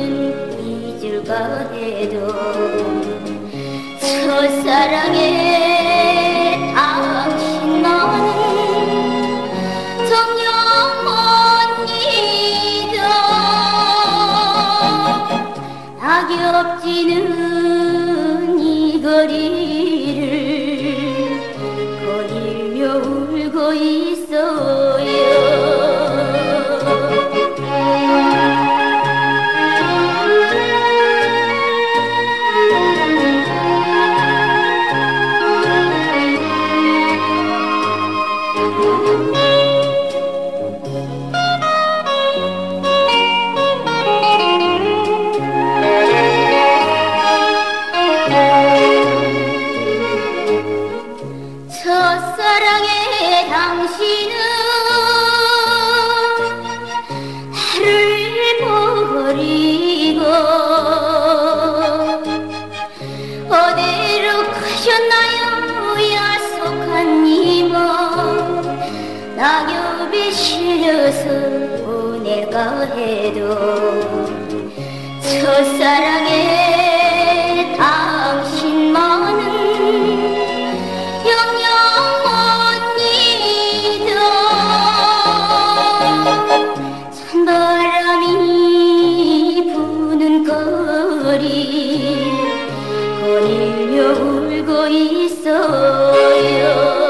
잊을까 해도 첫사랑의 당신만은 정녕 못 잊어. 낙엽지는 이 거리를 거닐며 울고 있어요. 첫사랑의 당신은 나를 버리고 어디로 가셨나요? 야속한 이모 낙엽에 실려서 보낼까 해도 첫사랑의 당신만은 영영 못 잊어. 찬바람이 부는 거리 거닐며 울고 있어요.